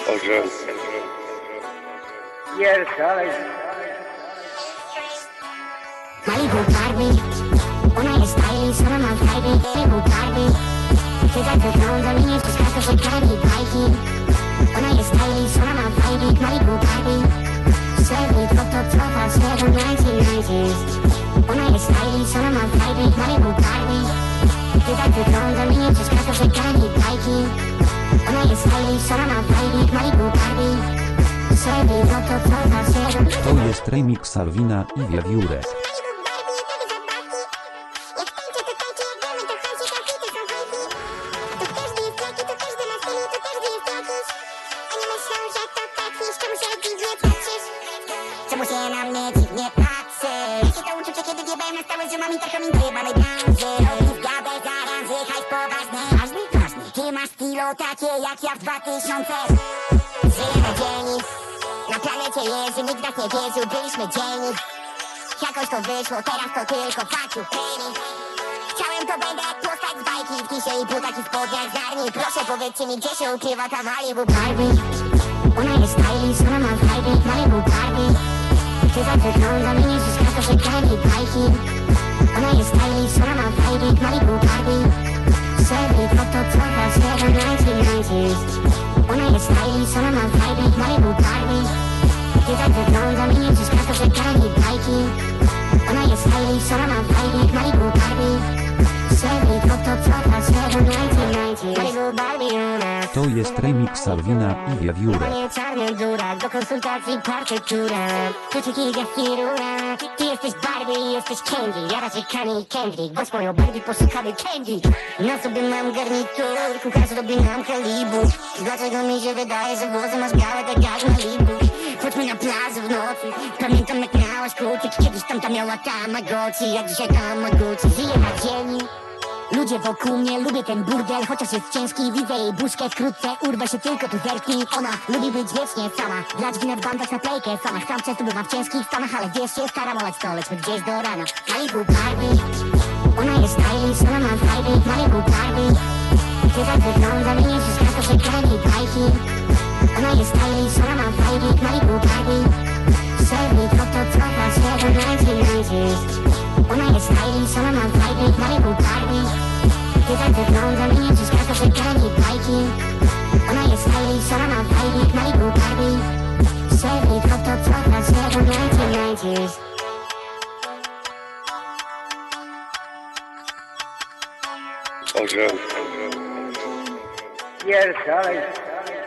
Orzeł. Pierdolej. Malibu Barbie, ona jest stylish, ona ma fajny. Malibu Barbie, ty tak wygląda mi nie wciskasz, że kradnie bajki. Ona jest stylish, ona ma fajny. Malibu Barbie, serwij to cofa się do 1990s. Ona jest stylish, ona ma fajny. Malibu Barbie, ty tak wygląda mi nie wciskasz, że kradnie bajki. Ona jest stylish, ona ma fajny. Malibu Barbie, serwij to cofa się do... To jest remix Alwina i Wiewiórek. Czemu się na mnie dziwnie patrzysz? Się to uczucie, kiedy wiebałem na stałe, że mam interkom indyjebane branży. Robisz gadę, zarazy, hajs poważny. Ważny? Ty masz kilo takie jak ja w 2000. Żyję na dzień. Na planecie Jerzy nikt nas nie wierzył, byliśmy dzielni. Jakoś to wyszło, teraz to tylko faciu penny. Chciałem to będę postać z bajki w kisie i butach i w spodniach zarni. Proszę powiedzcie mi, gdzie się ukrywa ta Malibu Barbie. Ona jest stylish, ona ma fajny. Malibu Barbie, ty tak wygląda mi nie wciskasz, że kradnie bajki. Ona jest stylish, ona ma fajny. Malibu Barbie, serwij to cofa się do 1990s. Ona jest stylish, ona ma fajny. Malibu Barbie, ty tak wygląda mi nie wciskasz, że kradnie bajki. Ona jest stylish, ona ma fajny. Malibu Barbie, serwij to cofa się do 1990s. Malibu Barbie, ona To jest remix Alwina i Wiewiórek. Panie czarny durak, do konsultacji partytura. Kluczyki gafirura. Ty jesteś Barbie i jesteś Candy. Ja raczej Kanye i Kendrick. Bądź moją Barbie, poszukamy Candy. Na sobie mam garnitur, kucharz robi nam kalibu. Dlaczego mi się wydaje, że włosy masz białe tak jak Malibu? Chodźmy na plażę w nocy. Pamiętam jak miałaś kluczyk. Kiedyś tamta miała Tamagotchi, jak dzisiaj Tamagotchi. Żyję na dzień. Ludzie wokół mnie, lubię ten burdel, chociaż jest ciężki, widzę jej buźkę wkrótce, urwę się tylko tu zerknij. Ona lubi być wiecznie sama, grać winę w bandach na plejkę sama. Sam często bywam w ciężkich stanach, ale wiesz, się staram olać to, lećmy gdzieś do rana. Malibu Barbie, ona jest stylish, ona ma fajny. Malibu Barbie, ty tak wygląda mi nie wciskasz, że kradnie bajki. Ona jest stylish, ona ma fajny. Malibu Barbie, serwij to cofa się do 1990s. Ona jest stylish, ona ma fajny. Malibu Barbie, ty tak wygląda mi nie wciskasz, że kradnie bajki. Ona jest stylish, ona ma fajny. Malibu Barbie, serwij to cofa się do 1990s. Orzeł. Pierdolej.